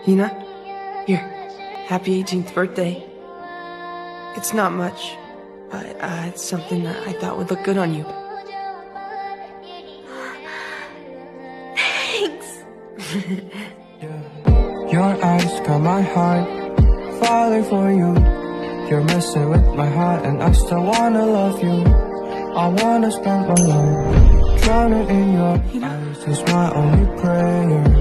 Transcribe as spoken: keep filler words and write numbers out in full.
Hina, here, happy eighteenth birthday. It's not much, but uh, it's something that I thought would look good on you. Thanks. Your eyes got my heart falling for you. You're messing with my heart and I still wanna love you. I wanna spend my life drowning in your eyes is my only prayer.